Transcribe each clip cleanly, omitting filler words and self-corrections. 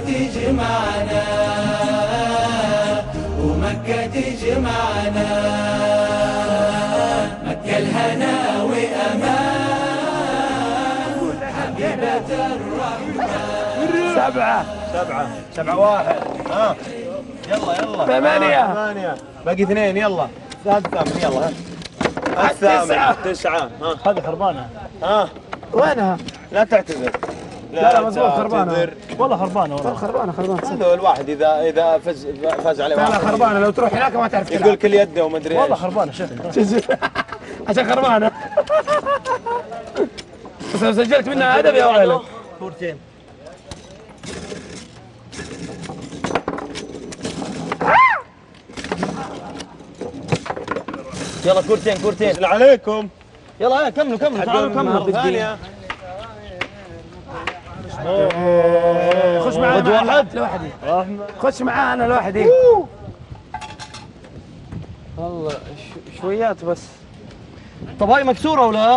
تجمعنا ومكة تجمعنا، مكة الهنا وأمان حبيبة الرحمن. 7 1. ها يلا 8 باقي 2. يلا الثامن يلا. الثامن 9. ها هذه خربانه. ها وينها؟ لا تعتذر. لا مضبوط خربانه والله خربانه والله خربانه. هذا الواحد اذا فاز عليه لا خربانه، لو تروح هناك ما تعرف يقول كل يده وما ادري ايش. والله خربانه شوف عشان خربانه. بس لو سجلت منها ادب يا ولد. كورتين. يلا كورتين اللي عليكم. يلا كملوا تعالوا ثانية. خش معانا لوحدي. خش معانا لوحدي. والله شويات بس. طب هاي مكسورة ولا؟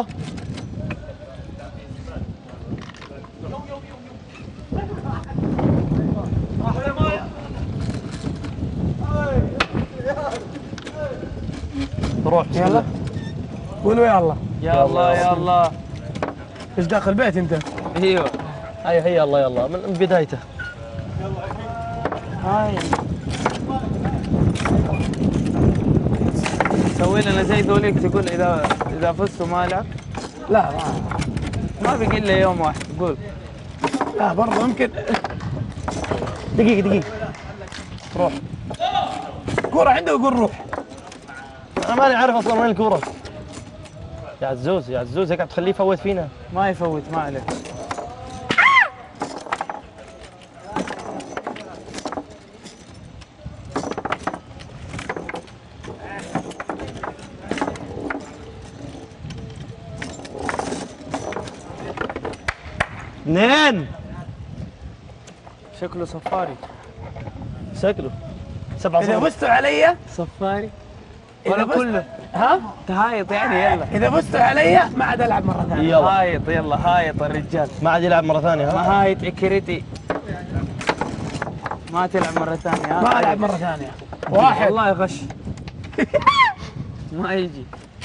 روح يلا قولوا يا الله. ايش داخل البيت انت؟ ايوه هيا يلا من بدايته. هاي سوي لنا زي ذوليك تقول اذا فزتوا مالك. لا ما بقي الا يوم واحد. قول لا برضه يمكن. دقيقة روح. كورة عنده يقول روح. انا ماني عارف اصلا وين الكورة. يا عزوز هيك عم تخليه يفوت فينا. ما يفوت ما عليك. اثنين. شكله صفاري. 7 إذا فزتوا علي صفاري. ولا كله ها تهايط يعني. يلا اذا فزتوا علي ما عاد العب مره ثانيه. يلا هايط الرجال ما عاد يلعب مره ثانيه. ما هايط عكرتي ما تلعب مره ثانيه. ما العب مره ثانيه. واحد والله غش ما يجي.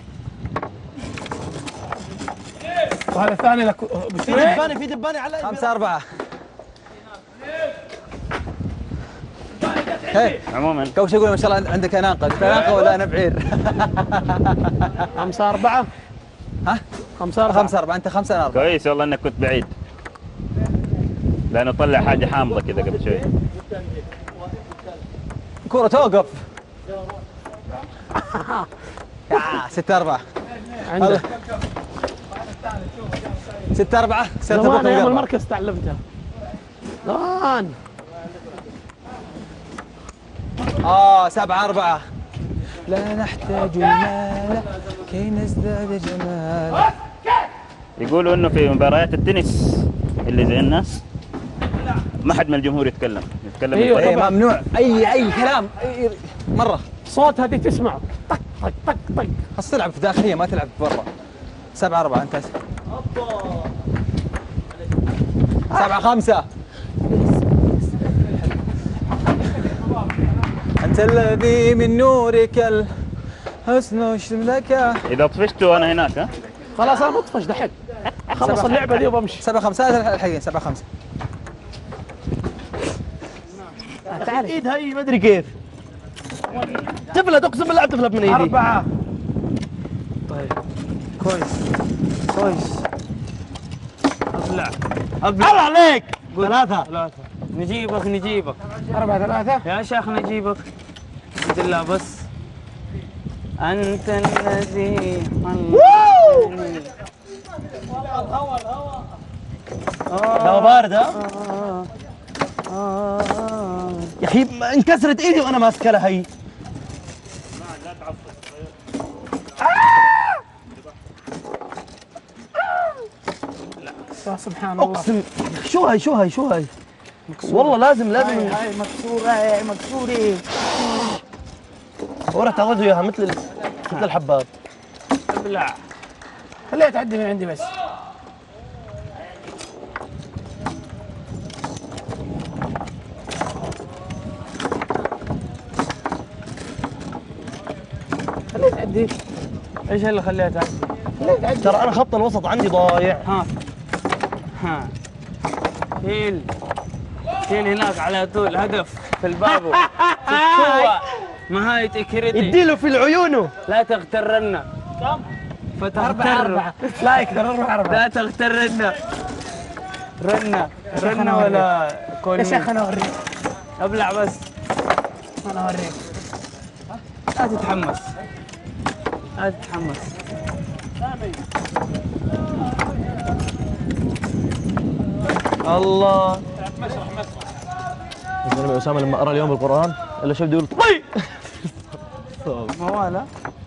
وهذا الثاني لك. في دباني على 5 4. عموما كوش يقول ما شاء الله عندك اناقه ولا انا بعير. 5 4. ها 5 4 انت 5 4. كويس والله انك كنت بعيد، لانه طلع حاجه حامضه كذا قبل شوي. كرة توقف. 6 4 عنده 6 4. زمان ايام المركز تعلمتها. زمان 7 4. لا نحتاج المال كي نزداد جمالا. يقولوا انه في مباريات التنس اللي زي الناس ما حد من الجمهور يتكلم. ايوه ممنوع اي كلام مره. صوت هذه تسمع طق طق طق طق. خلاص تلعب في داخليه ما تلعب في برا. 7 4 انت. 7 5. أنت الذي من نورك الحسن اشتملك. إذا طفشت وأنا هناك. ها خلاص أنا مطفش دحين. خلص اللعبة دي وبمشي. 7 5 الحين 7 5. تعال ايد هاي ما ادري كيف تفلت. اقسم بالله تفلت من ايدي. 4. طيب كويس ابلع الله عليك. 3. نجيبك 4 3 يا شيخ نجيبك. الحمد لله بس انت الذي خلقني. الهواء بارد. يا اخي انكسرت ايدي وانا ماسكه لها هي. يا سبحان الله. اقسم شو هاي والله لازم هاي مكسوره. ورا تاخذوا اياها مثل الحباب. ابلع خليها تعدي من عندي بس. تعدي؟ ايش اللي خليها تعدي؟ ترى انا خط الوسط عندي ضايع. ها شيل هناك على طول، هدف في البابو. نهاية إكريتي. اديله في العيونه. لا تغترنا. كم؟ فتغتر. لا يقدر 4. لا تغترنا. رنة ولا كوني. يا شيخ انا اوريك. ابلع بس. انا اوريك. لا تتحمس. الله. النبي أسامة لما قرأ اليوم بالقرآن إلا شو بده يقول طي. موالة.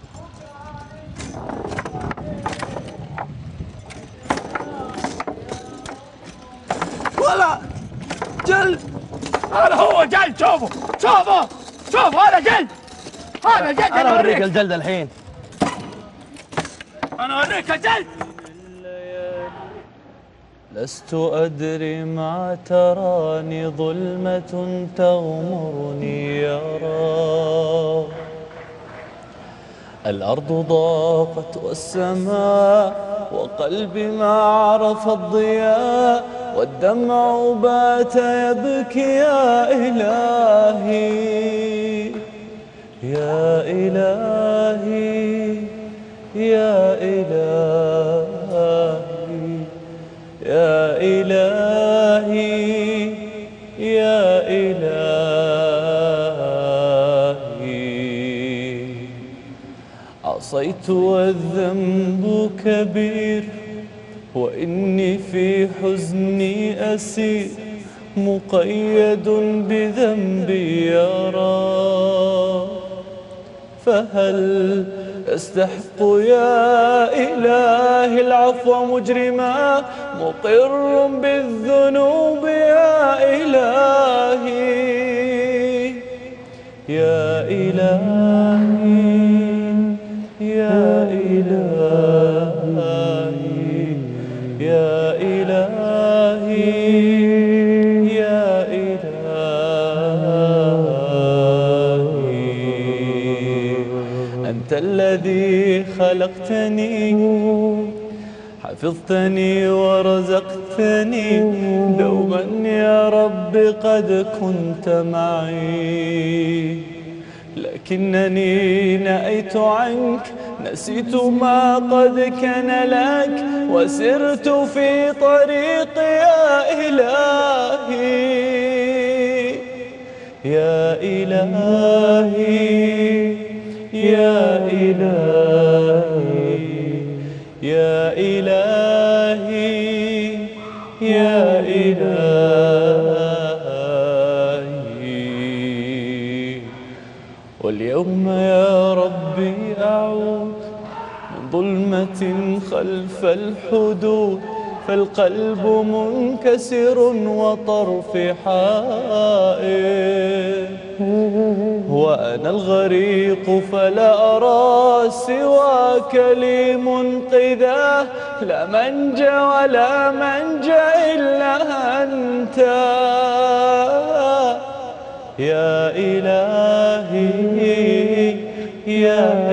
ولا جلد. هذا هو جلد. شوفوا هذا جلد. أنا أوريك الجلد الحين. أنا أوريك الجلد. لست أدري ما تراني ظلمة تغمرني يا رب. الأرض ضاقت والسماء وقلبي ما عرف الضياء، والدمع بات يبكي يا إلهي يا إلهي يا إلهي يا إلهي يا إلهي. عصيت والذنب كبير، وإني في حزني أسير، مقيد بذنبي يا رب. فهل أستحق يا إلهي العفو مجرما، مقر بالذنوب يا إلهي يا إلهي يا إلهي يا إلهي يا إلهي. أنت الذي خلقتني، حفظتني ورزقتني، دوما يا رب قد كنت معي، لكنني نأيت عنك، نسيت ما قد كان لك، وسرت في طريق يا إلهي يا إلهي يا إلهي يا إلهي يا إلهي. واليوم يا ربي أعود من ظلمة خلف الحدود، فالقلب منكسر وطرفي حائر، وأنا الغريق فلا أرى سواك لي منقذا، لا منجى ولا منجى إلا أنت يا إلهي يا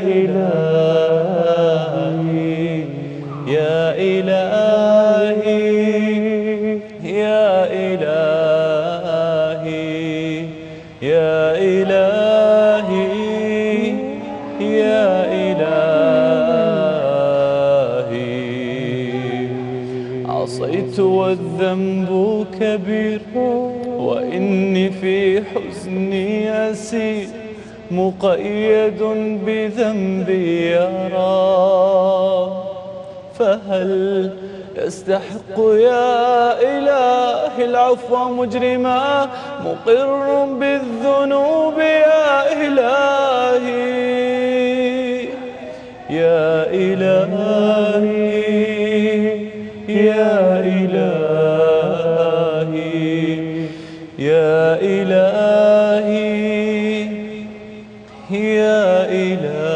إلهي يا إلهي يا إلهي يا إلهي يا إلهي. عصيت والذنب كبير، وإني في حزني أسير، مقيد بذنبي يا رب. فهل يستحق يا إلهي العفو مجرما، مقر بالذنوب يا إلهي يا إلهي يا إلهي يا إلهي يا إلهي.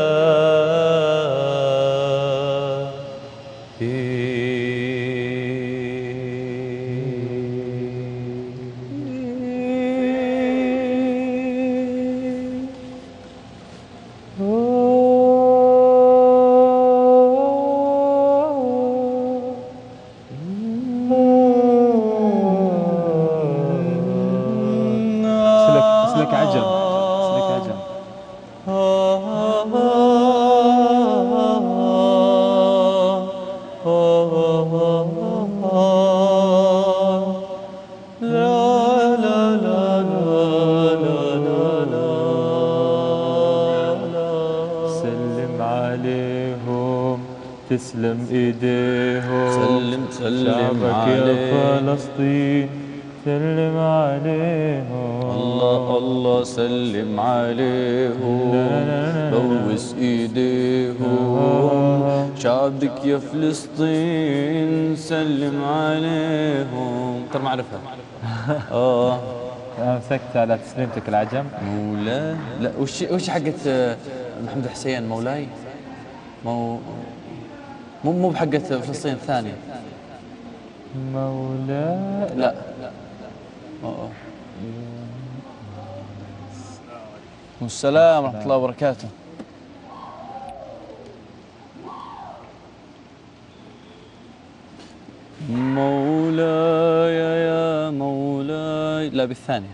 لا لا لا لا سلم عليهم تسلم ايديهم سلم شعبك يا فلسطين سلم عليهم الله الله سلم عليهم بوس ايديهم شعبك يا فلسطين سلم عليهم ترى ما اعرفها مسكت على تسليمتك العجم مولاي لا وش حقت محمد حسين مولاي مو بحقت فلسطين الثانية مولاي لا والسلام ورحمة الله وبركاته مولاي يا مولاي لا بالثانية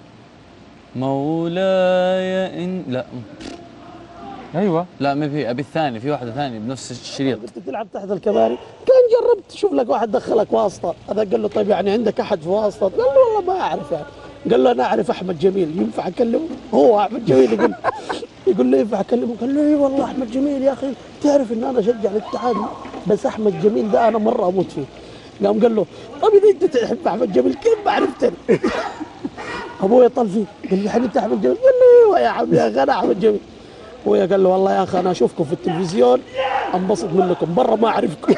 مولاي إن لا ايوه لا ما في ابي الثاني في واحدة ثانية بنفس الشريط قلت تلعب تحت الكباري كان جربت شوف لك واحد دخلك واسطة هذا قال له طيب يعني عندك أحد في واسطة قال له والله ما أعرف يعني قال له أنا أعرف أحمد جميل ينفع أكلمه هو أحمد جميل يقول له ينفع أكلمه قال له إي والله أحمد جميل يا أخي تعرف إن أنا أشجع الاتحاد بس أحمد جميل ده أنا مرة أموت فيه قام قال له طيب إذا أنت تحب أحمد جميل كيف ما عرفتني أبويا طال فيه قال لي حبيبي أحمد جميل قال له أيوه يا عمي يا أخي أنا أحمد جميل ابويا قال له والله يا اخي انا اشوفكم في التلفزيون انبسط منكم برا ما اعرفكم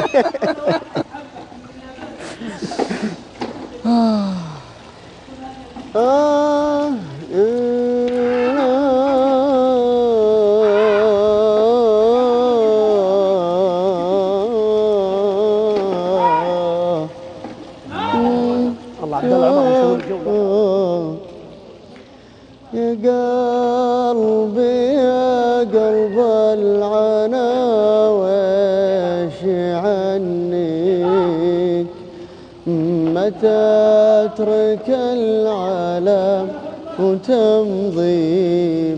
الله عبد الله عمر يسوي الجو يا قلبي يا قلب العنا ويش عنك متى تترك العالم وتمضي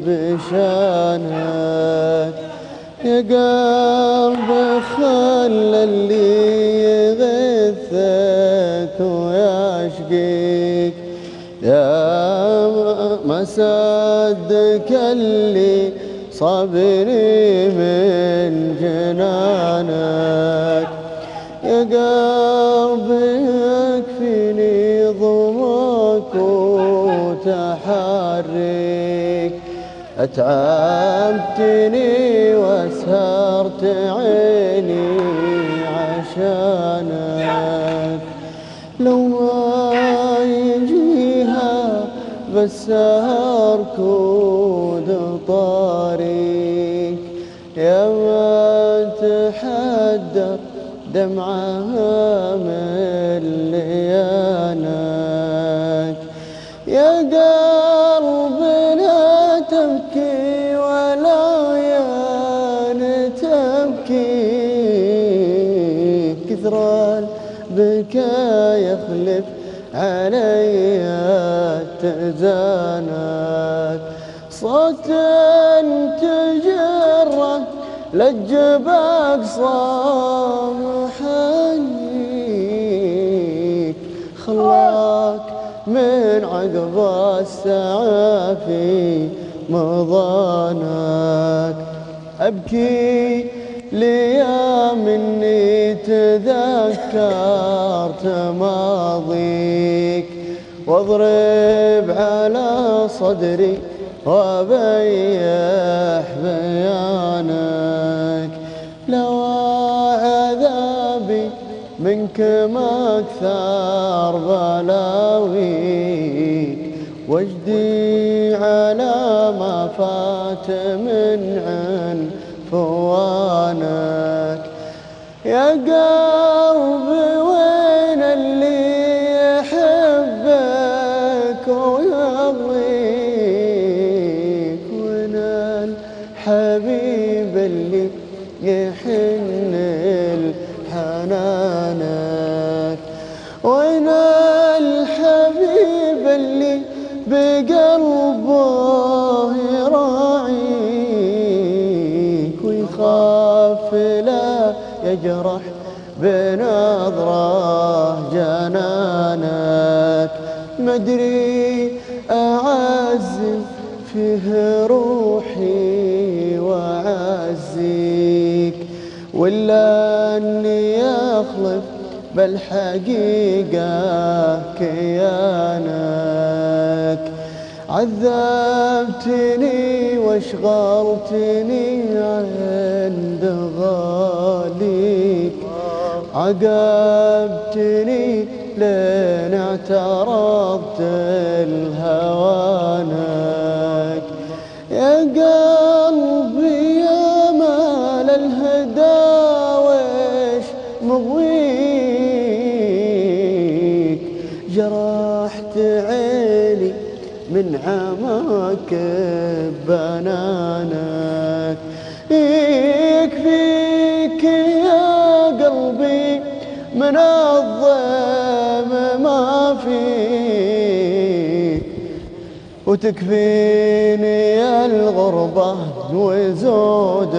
بشانك يا قلبي خلى اللي يغثك ويعشقك يا ما صدق اللي صبري من جنانك يا قلبي يكفيني ضمك وتحرك أتعبتني واسهرت عيني عشانك لو ما يجيها بس أركض طريق يا ما تحدر دمعها مليانك يا قلبي لا تبكي ولا يان تبكي كثر البكاء يخلف علي تزانك صوت تجرك لجبك صامحنيك خلاك من عقب السعافي مضانك أبكي ليا مني تذكرت ماضيك واضرب على صدري وبيح بيانك لو عذابي منك ما أكثر بلاويك وجدي على ما فات من عنفوانك يا قلبي وين اللي يحبك ويرضيك وين الحبيب اللي يحن لحنانك وين الحبيب اللي بقلبه يراعيك ويخاف لا يجرح بنظرة مدري أعز فيه روحي وأعزيك ولا أني أخلف بالحقيقة كيانك. عذبتني واشغلتني عند غاليك عقبتني لين اعترضت الهوانك. يا قلبي يا مال الهدى ويش مغويك جرحت عيني من عماك بنانك. يكفيك يا قلبي من الظلم ما فيك وتكفيني الغربة وزود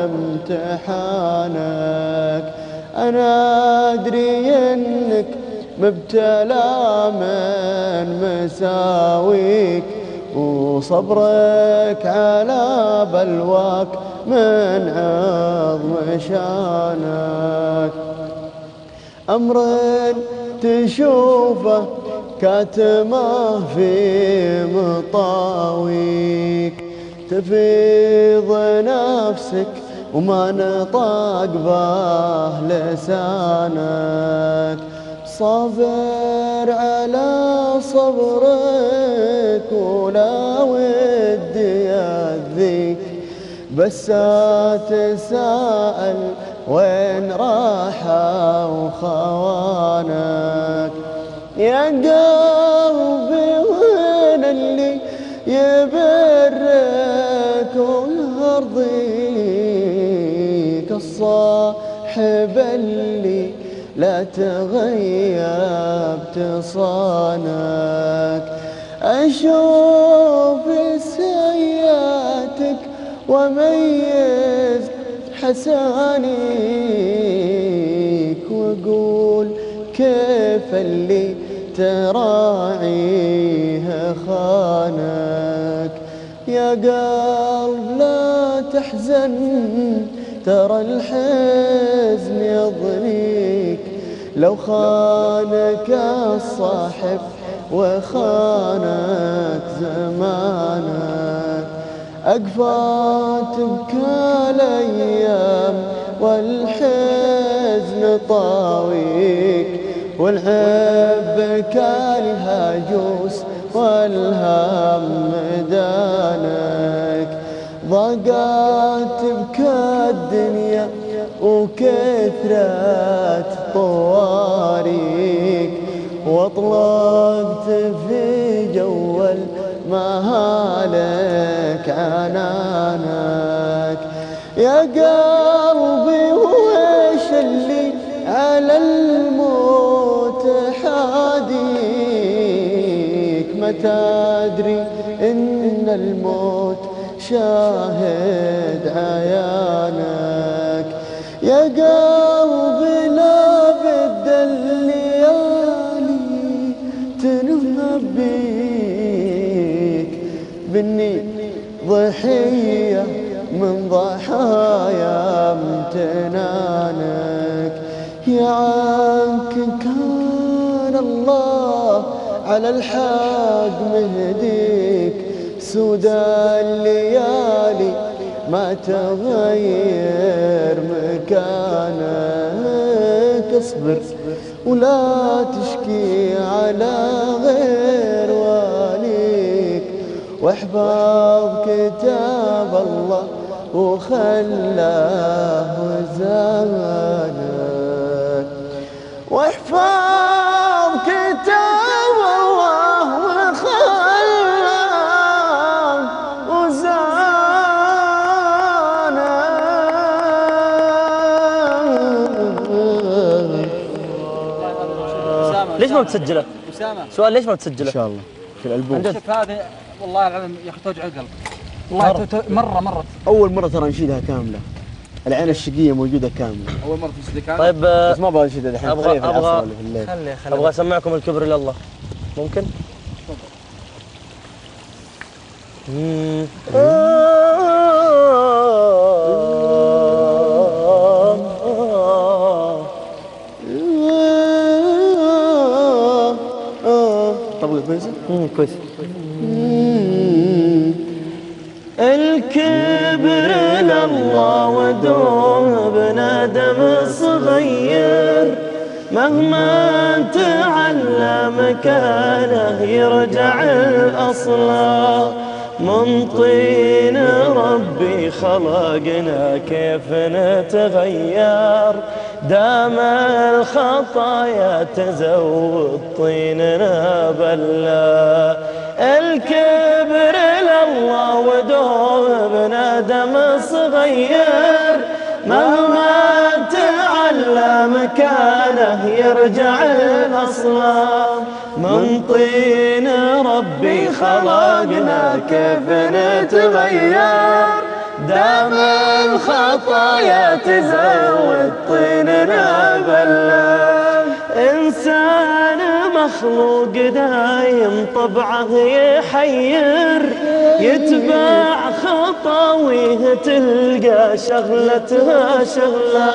امتحانك. أنا أدري إنك مبتلى من مساويك وصبرك على بلواك من عظم شانك. أمر تشوفه كاتمه في مطاويك تفيض نفسك وما نطاق به لسانك. صابر على صبرك ولا ودي أذيك بس تساءل وين راحوا خوانك. يا قلبي وين اللي يبرك ويرضيك الصاحب اللي لا تغيب صانك. أشوف سيئاتك وميز حسانيك وأقول كيف اللي تراعيه خانك. يا قلب لا تحزن ترى الحزن يضنيك لو خانك الصاحب وخانك زمانك. أقفى تبكى الأيام والحزن طاويك والعب كالهاجوس والهم دانك. ضاقت بك الدنيا وكثرت طواريك واطلقت في جو المهالك عنانك. يا قلبي ويش اللي على الموت حاديك ما تدري إن الموت شاهد عيانك. يا قلبي لا بد الليالي تنهبيك بني ضحية من ضحايا امتنانك. يا عنك كان الله على الحق مهديك سودا الليالي ما تغير مكانك. اصبر ولا تشكي على غير واليك واحفظ كتاب الله وخلاه زانك. واحفظ كتاب الله وخلاه زانك. ليش ما بتسجله؟ سؤال ليش ما بتسجله؟ ان شاء الله في الالبوم. شوف هذه والله العظيم يا اخي توجع القلب والله مرة اول مرة ترى نشيدها كاملة. العين الشقية موجودة كاملة. أول مرة تنشدها كاملة؟ طيب بس ما ابغى انشدها الحين. ابغى في العصر ولا في الليل. ابغى اسمعكم الكبر لله ممكن؟ طبقة كويسة؟ كويس. الكبر لله ودوم بنادم صغير، مهما تعلم كانه يرجع الأصل. من طين ربي خلقنا كيف نتغير، دام الخطايا تزود طيننا بلا. الكبر لله ودوم بنادم صغير، مهما تعلم كانه يرجع الأصل. من طين ربي خلقنا كيف نتغير، دام الخطايا تزود طيننا بلا. إنسان مخلوق دايم طبعه يحير، يتبع خطاويه تلقى شغلتها شغلة.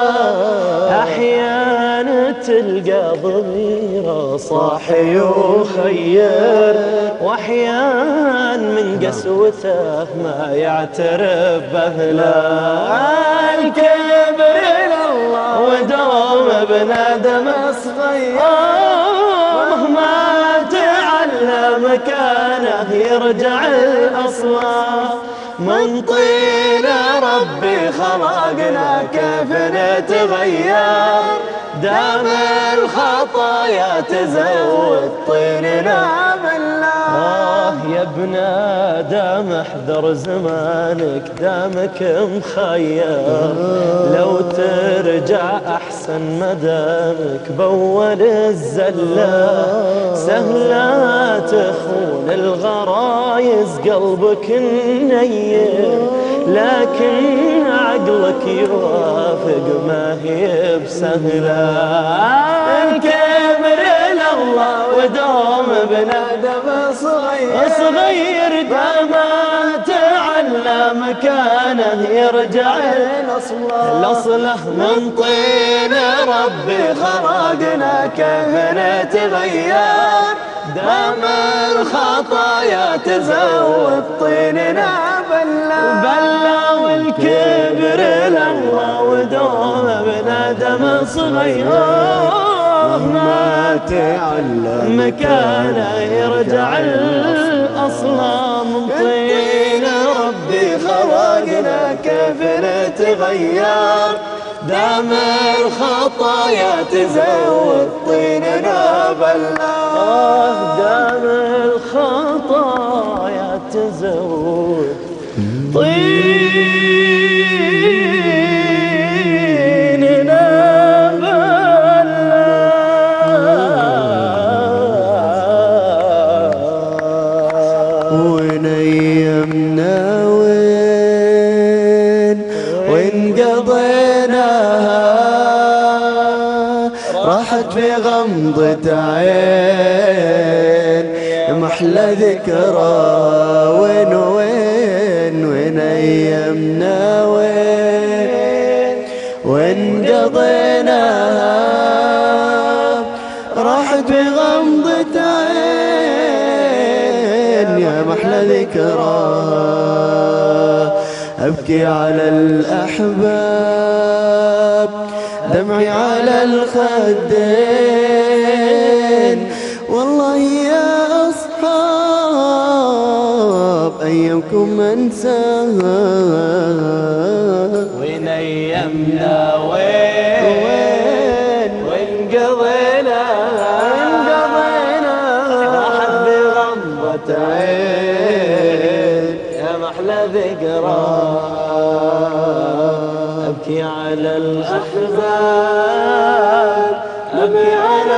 أحيانا تلقى ضميره صاحي وخير، وأحيان من قسوته ما يعترف بأهله. الكبر لله ودوم بنادم صغير، مهما تعلم كانه يرجع الأصل. من طين ربي خلقنا كيف نتغير، دام الخطايا تزود طيننا بالله. يا ابن آدم احذر زمانك دامك مخير، لو ترجع أحسن مدامك بول الزلة. سهلا تخون الغرايز قلبك النير، لكن عقلك يوافق ما هي بسهلة. الكبر لله ودوم بنادم صغير، داما تعلم كانه يرجع الأصل. من طين ربي خلقنا كيف نتغير، دام الخطايا تزود طيننا بلا. والكبر لله ودوم بنادم صغير، ما تعلم مكانه يرجع الأصل. من طين ربي خلقنا كيف نتغير، دام الخطايا تزود طيننا بلا. دام الخطايا تزود طيننا راحت في غمضة عين، محلى ذكرى. وين أيامنا وين قضيناها، راحت في غمضة عين يا محلى ذكرى. أبكي على الأحباب، دمعي على الخدين، والله يا أصحاب أيامكم أنساها. وين أيامنا وين قضينا، راحت بغمضة عين يا محلى ذكرى. أبكي على الأحباب، أبكي على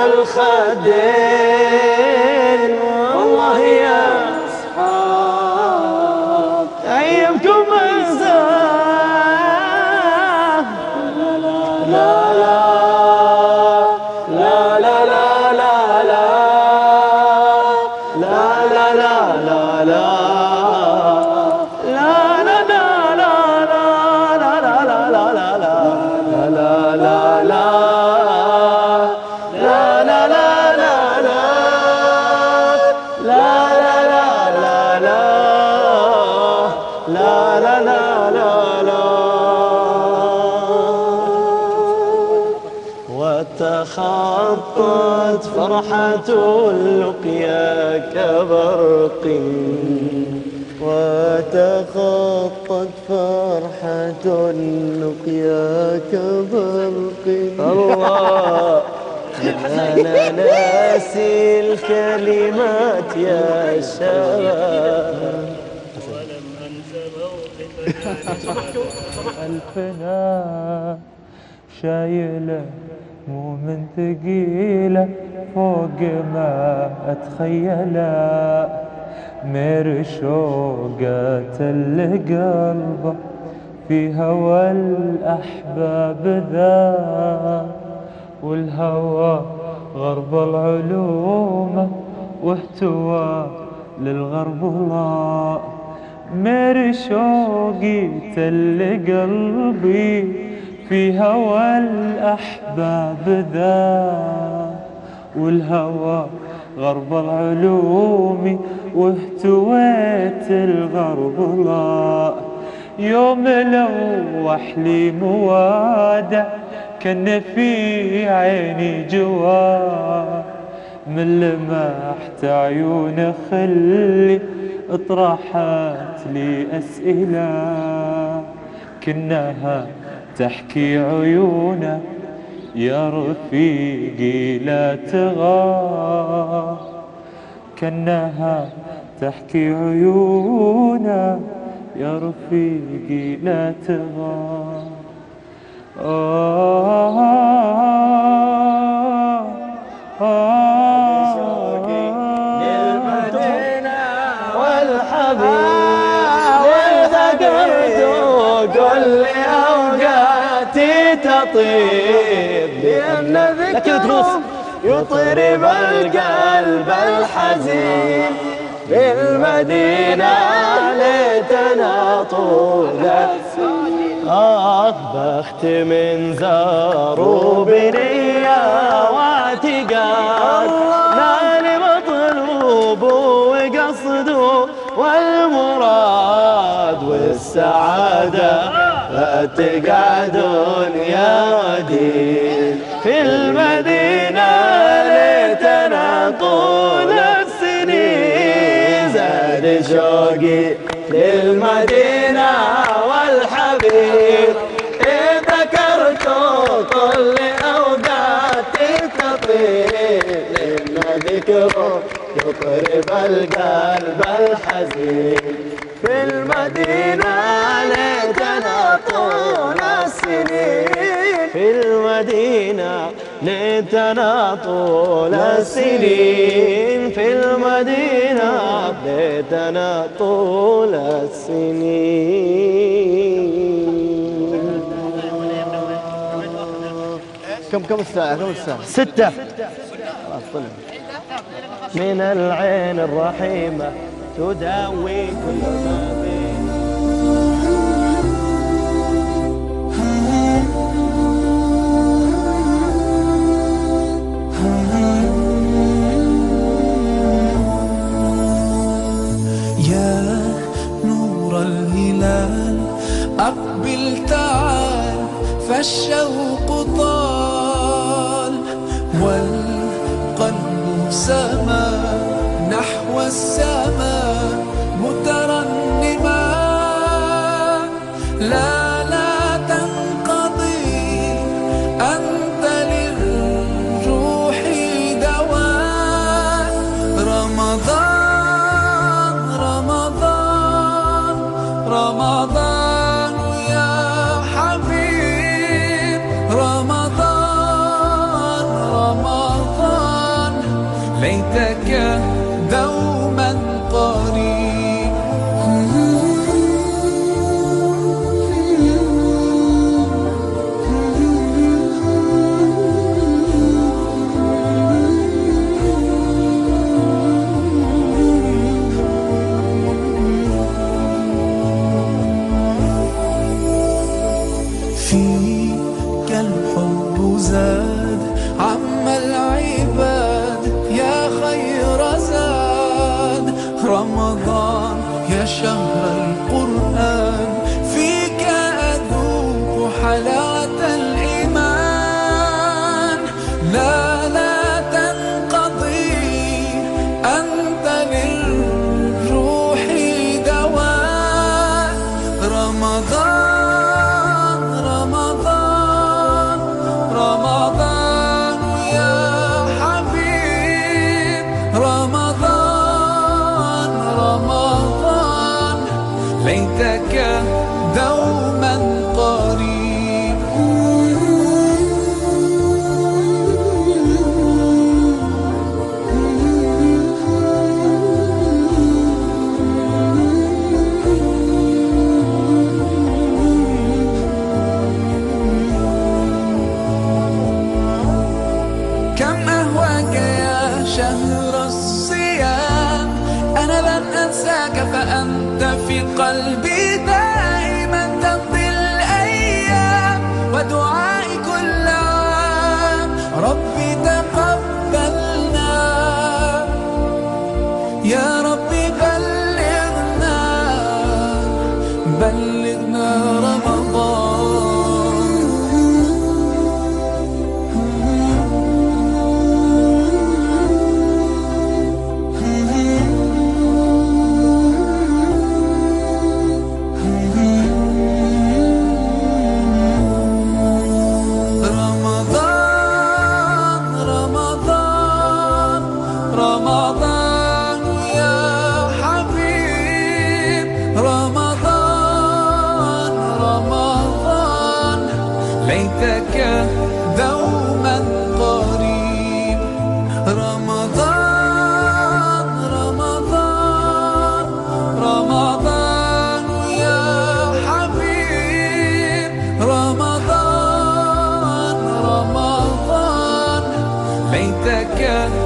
الخدين، والله يا أصحاب أيامكم أنساه. لا لا لا لا لا لا لا لا لا لا لا لا وتخطت فرحة اللقيا كبرق وتخطت فرحة اللقيا كبرق الله أنا ناسي الكلمات يا شباب ولم أنس موقفك الفنا شايلة مو من ثقيلة فوق ما أتخيله مير شوقة القلب في هوى الأحباب ذا والهوى غرب العلوم واهتوى للغرب لا مير شوقي قلبي في هوى الأحباب ذا والهوى غرب العلوم واهتويت الغرب لا يوم لوح لي موادع كان في عيني جوا من لمحت عيون خلي اطرحت لي أسئلة كنها تحكي عيونه يا رفيقي لا تغار كأنها تحكي عيونه يا رفيقي لا تغار للمدينة والحبيب والذكرت قل لي أوقاتي تطيب لأن ذكرهم يطرب القلب الحزين بالمدينة ليتنا طول بخت من زاروا بنية واعتقاد نال مطلوب وقصده والمراد والسعادة فتقعد يا ودين في المدينة ليتنا طول السنين زاد شوقي للمدينة والحبيب إذ ذكرت كل أوقاتي تطيب لأن ذكره يطرب القلب الحزين في المدينة ليتنا طول السنين في المدينة ليتنا طول السنين في المدينة ليتنا طول السنين. كم الساعة؟ 6 من العين الرحيمة تداوي كل ما بين يا نور الهلال أقبل تعال فالشوق طال والقلب سما نحو السماء مترنما لا تنقضي أنت للروح دواء رمضان يا حبيب رمضان ليتك دوما قريب فيك الحب زاد عم العباد يا خير زاد رمضان يا شهر القرآن فيك أذوق حلاوة الإيمان لا في قلبي دائما تمضي الأيام ودعائي كل عام ربي تقبلنا يا ربي بلغنا رمضان. رمضان يا حبيب رمضان ليتك دوما قريب رمضان يا حبيب رمضان ليتك